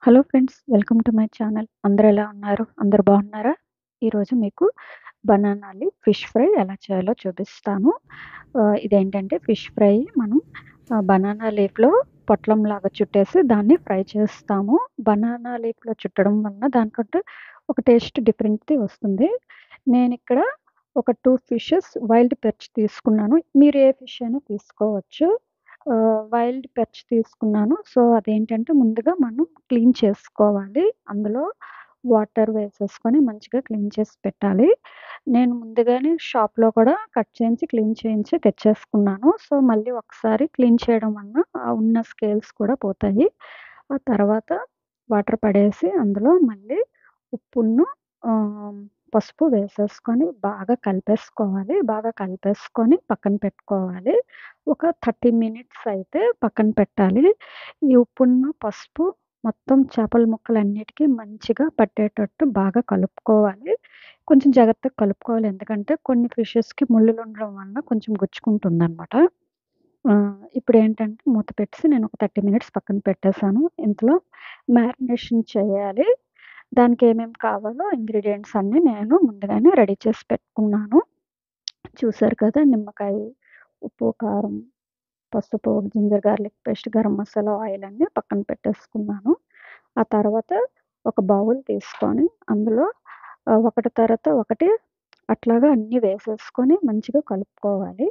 Hello friends, welcome to my channel. అందరూ ఎలా ఉన్నారు? అందరూ బాగున్నారా? ఈరోజు మీకు బనానా లీఫ్ ఫిష్ ఫ్రై ఎలా చేయాలో చూపిస్తాను. ఇదేంటంటే ఫిష్ ఫ్రై మనం బనానా లీఫ్‌లో పొట్లంలాగా చుట్టేసి దాన్ని ఫ్రై చేస్తాము. బనానా లీఫ్‌లో చుట్టడం వలన దానికంటే ఒక టేస్ట్ డిఫరెంట్‌ది వస్తుంది. నేనిక్కడ ఒక 2 ఫిషెస్ వైల్డ్ పెర్చ్ తీసుకున్నాను. మీరు ఏ ఫిష్ అయినా తీసుకోవచ్చు. వైల్డ్ పెర్చ్ తీసుకున్నాను. సో, అదేంటంటే ముందుగా మనం క్లీన్ చేసుకోవాలి. అందులో వాటర్ వేసేసుకొని మంచిగా క్లీన్ చేసి పెట్టాలి. నేను ముందుగానే షాప్‌లో కూడా కట్ చేయించి, క్లీన్ చేయించి తెచ్చేసుకున్నాను. సో, మళ్ళీ ఒకసారి క్లీన్ చేయడం వలన ఉన్న స్కేల్స్ కూడా పోతాయి. ఆ తర్వాత వాటర్ పడేసి అందులో మళ్ళీ ఉప్పును, పసుపు వేసేసుకొని బాగా కలిపేసుకోవాలి. బాగా కలిపేసుకొని పక్కన పెట్టుకోవాలి. ఒక 30 మినిట్స్ అయితే పక్కన పెట్టాలి. ఈ ఉప్పును, పసుపు మొత్తం చేపల ముక్కలన్నిటికి మంచిగా పట్టేటట్టు బాగా కలుపుకోవాలి. కొంచెం జాగ్రత్తగా కలుపుకోవాలి. ఎందుకంటే కొన్ని ఫిషెస్‌కి ముళ్ళులు ఉండడం వలన కొంచెం గుచ్చుకుంటుందనమాట. ఇప్పుడేంటంటే మూత పెట్టేసి నేను ఒక 30 మినిట్స్ పక్కన పెట్టేసాను. ఇందులో మ్యారినేషన్ చేయాలి. దానికి ఏమేమి కావాలో ఇంగ్రీడియెంట్స్ అన్నీ నేను ముందుగానే రెడీ చేసి పెట్టుకున్నాను. చూసారు కదా! నిమ్మకాయ, ఉప్పు, కారం, పసుపు, ginger garlic paste, garam masala, oil అన్నీ పక్కన పెట్టేసుకున్నాను. ఆ తర్వాత ఒక బౌల్ తీసుకొని అందులో ఒకటి తర్వాత ఒకటి అట్లాగా అన్నీ వేసేసుకొని మంచిగా కలుపుకోవాలి.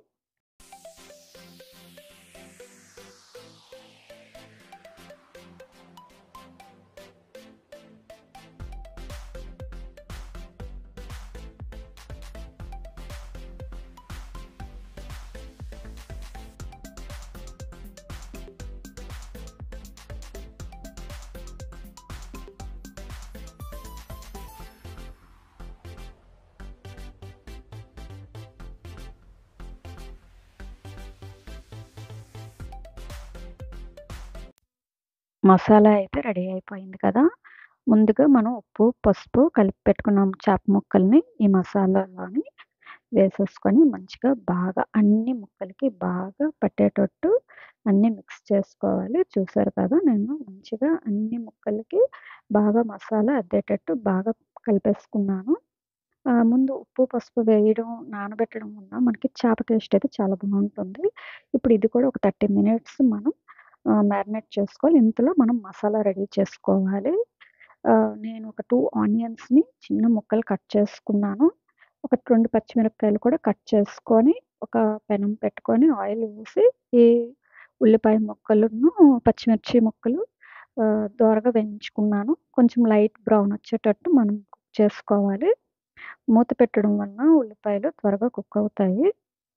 మసాలా అయితే రెడీ అయిపోయింది కదా! ముందుగా మనం ఉప్పు, పసుపు కలిపి పెట్టుకున్నాం చేప ముక్కల్ని ఈ మసాలాలోని వేసేసుకొని మంచిగా బాగా అన్ని ముక్కలకి బాగా పట్టేటట్టు అన్నీ మిక్స్ చేసుకోవాలి. చూసారు కదా! నేను మంచిగా అన్ని ముక్కలకి బాగా మసాలా అద్దేటట్టు బాగా కలిపేసుకున్నాను. ముందు ఉప్పు, పసుపు వేయడం, నానబెట్టడం వల్ల మనకి చేప టేస్ట్ అయితే చాలా బావుంటుంది. ఇప్పుడు ఇది కూడా ఒక 30 మినిట్స్ మనం మ్యారినేట్ చేసుకోవాలి. ఇంతలో మనం మసాలా రెడీ చేసుకోవాలి. నేను ఒక 2 ఆనియన్స్‌ని చిన్న ముక్కలు కట్ చేసుకున్నాను. ఒక 2 పచ్చిమిరపకాయలు కూడా కట్ చేసుకొని, ఒక పెనం పెట్టుకొని ఆయిల్ వేసి, ఈ ఉల్లిపాయ ముక్కలును, పచ్చిమిర్చి ముక్కలు దోరగా వేయించుకున్నాను. కొంచెం లైట్ బ్రౌన్ వచ్చేటట్టు మనం కుక్ చేసుకోవాలి. మూత పెట్టడం వలన ఉల్లిపాయలు త్వరగా కుక్ అవుతాయి.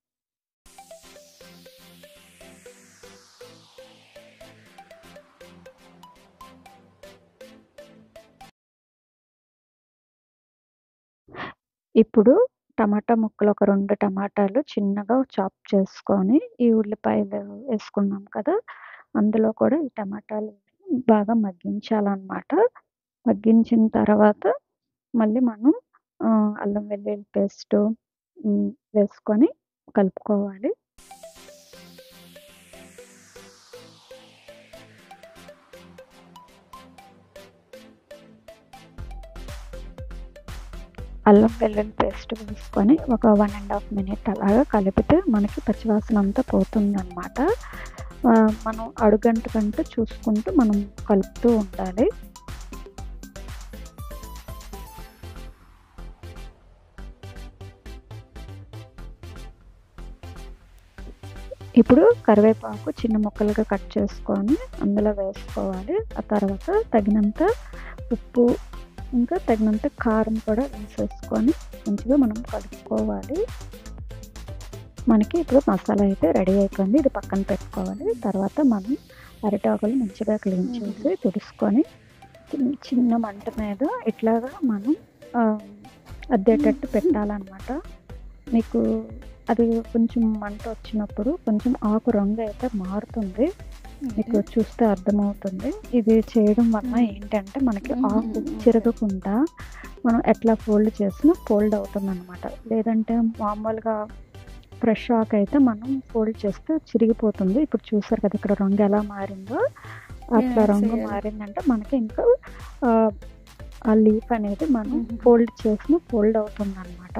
ఇప్పుడు టమాటా ముక్కలు ఒక 2 టమాటాలు చిన్నగా చాప్ చేసుకొని, ఈ ఉల్లిపాయలు వేసుకున్నాం కదా! అందులో కూడా ఈ టమాటాలు బాగా మగ్గించాలనమాట. మగ్గించిన తర్వాత మళ్ళీ మనం అల్లం వెల్లుల్లి పేస్టు వేసుకొని కలుపుకోవాలి. అల్లం వెల్లుల్లి పేస్ట్ వేసుకొని ఒక 1 ½ మినిట్ అలాగా కలిపితే మనకి పచ్చివాసన అంతా పోతుందనమాట. మనం అడుగంటకంటూ చూసుకుంటూ మనం కలుపుతూ ఉండాలి. ఇప్పుడు కరివేపాకు చిన్న ముక్కలుగా కట్ చేసుకొని అందులో వేసుకోవాలి. ఆ తర్వాత తగినంత ఉప్పు, ఇంకా తగినంత కారం కూడా వేసేసుకొని మంచిగా మనం కలుపుకోవాలి. మనకి ఇప్పుడు మసాలా అయితే రెడీ అయిపోయింది. ఇది పక్కన పెట్టుకోవాలి. తర్వాత మనం అరిటాకులు మంచిగా క్లీన్ చేసి తుడుసుకొని చిన్న మంట మీద ఇట్లాగా మనం అద్దేటట్టు పెట్టాలనమాట. మీకు అది కొంచెం మంట వచ్చినప్పుడు కొంచెం ఆకు రంగు అయితే మారుతుంది. మీకు చూస్తే అర్థమవుతుంది. ఇది చేయడం వల్ల ఏంటంటే మనకి ఆకు చిరగకుండా మనం ఎట్లా ఫోల్డ్ చేసినా ఫోల్డ్ అవుతుందనమాట. లేదంటే మామూలుగా ఫ్రెష్ ఆకు అయితే మనం ఫోల్డ్ చేస్తే చిరిగిపోతుంది. ఇప్పుడు చూసారు కదా! ఇక్కడ రంగు ఎలా మారిందో. అట్లా రంగు మారిందంటే మనకి ఇంకా ఆ లీఫ్ అనేది మనం ఫోల్డ్ అవుతుందన్నమాట.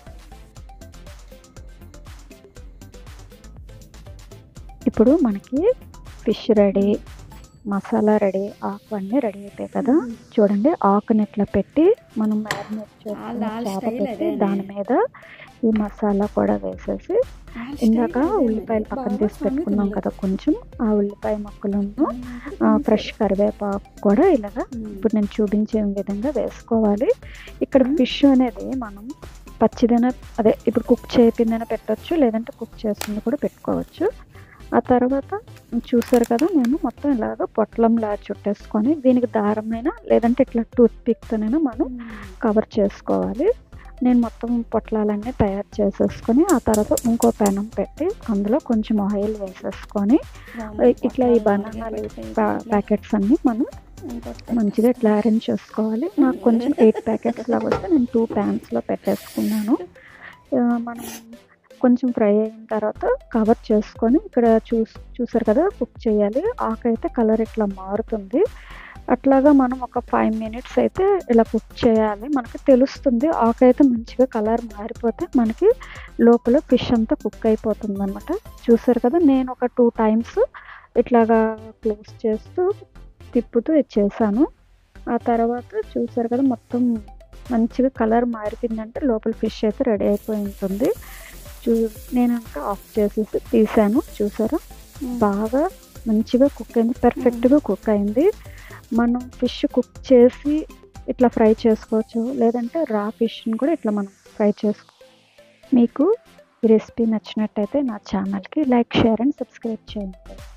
ఇప్పుడు మనకి ఫిష్ రెడీ, మసాలా రెడీ, ఆకు అన్నీ రెడీ అయిపోయాయి కదా. చూడండి, ఆకుని ఇట్లా పెట్టి మనం మ్యారినేట్ చేసుకున్న చేప పెట్టి దాని మీద ఈ మసాలా కూడా వేసేసి, ఇందాక ఉల్లిపాయలు పక్కన తీసి పెట్టుకున్నాం కదా, కొంచెం ఆ ఉల్లిపాయ ముక్కలను ఫ్రెష్ కరివేపాకు కూడా ఇలాగా ఇప్పుడు నేను చూపించే విధంగా వేసుకోవాలి. ఇక్కడ ఫిష్ అనేది మనం పచ్చిదైనా, అదే ఇప్పుడు కుక్ చేయిందైనా పెట్టచ్చు, లేదంటే కుక్ చేసింది కూడా పెట్టుకోవచ్చు. ఆ తర్వాత చూసారు కదా, నేను మొత్తం ఇలాగ పొట్లంలా చుట్టేసుకొని దీనికి దారమైనా లేదంటే ఇట్లా టూత్ పిక్తోనైనా మనం కవర్ చేసుకోవాలి. నేను మొత్తం పొట్లాలన్నీ తయారు చేసేసుకొని ఆ తర్వాత ఇంకో పెనం పెట్టి అందులో కొంచెం ఆయిల్ వేసేసుకొని ఇట్లా ఈ బనానా ప్యాకెట్స్ అన్నీ మనం మంచిగా ఇట్లా అరేంజ్ చేసుకోవాలి. నాకు కొంచెం 8 ప్యాకెట్స్ లాగా వస్తే నేను 2 ప్యాన్స్లో పెట్టేసుకున్నాను. మనం కొంచెం ఫ్రై అయిన తర్వాత కవర్ చేసుకొని ఇక్కడ చూసారు కదా, కుక్ చేయాలి. ఆకైతే కలర్ ఇట్లా మారుతుంది. అట్లాగా మనం ఒక 5 మినిట్స్ అయితే ఇలా కుక్ చేయాలి. మనకి తెలుస్తుంది, ఆకైతే మంచిగా కలర్ మారిపోతే మనకి లోపల ఫిష్ అంతా కుక్ అయిపోతుంది అనమాట. చూసారు కదా, నేను ఒక 2 టైమ్స్ ఇట్లాగా క్లోజ్ చేస్తూ తిప్పుతూ చేశాను. ఆ తర్వాత చూసారు కదా, మొత్తం మంచిగా కలర్ మారిపోయిందంటే లోపల ఫిష్ అయితే రెడీ అయిపోయి ఉంటుంది. నేను ఇంకా ఆఫ్ చేసేసి తీసాను. చూసారా, బాగా మంచిగా కుక్ అయింది, పర్ఫెక్ట్గా కుక్ అయింది. మనం ఫిష్ కుక్ చేసి ఇట్లా ఫ్రై చేసుకోవచ్చు, లేదంటే రా ఫిష్ని కూడా ఇట్లా మనం ఫ్రై చేసుకోవచ్చు. మీకు ఈ రెసిపీ నచ్చినట్టయితే నా ఛానల్కి లైక్, షేర్ అండ్ సబ్స్క్రైబ్ చేయండి.